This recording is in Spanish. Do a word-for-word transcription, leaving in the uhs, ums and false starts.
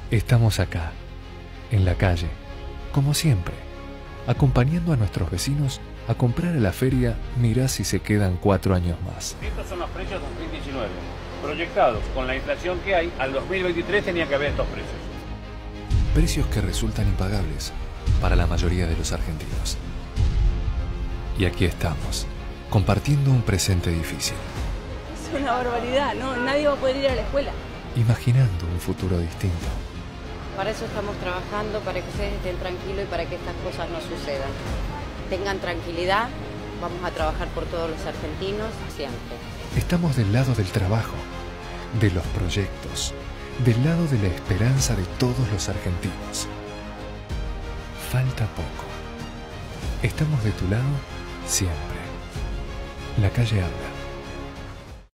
Estamos acá, en la calle, como siempre, acompañando a nuestros vecinos a comprar a la feria. Mirá si se quedan cuatro años más. Estos son los precios dos mil diecinueve. Proyectados con la inflación que hay, al dos mil veintitrés tenía que haber estos precios. Precios que resultan impagables para la mayoría de los argentinos. Y aquí estamos, compartiendo un presente difícil. Es una barbaridad, ¿no? Nadie va a poder ir a la escuela. Imaginando un futuro distinto. Para eso estamos trabajando, para que ustedes estén tranquilos y para que estas cosas no sucedan. Tengan tranquilidad, vamos a trabajar por todos los argentinos siempre. Estamos del lado del trabajo, de los proyectos, del lado de la esperanza de todos los argentinos. Falta poco. Estamos de tu lado siempre. La calle habla.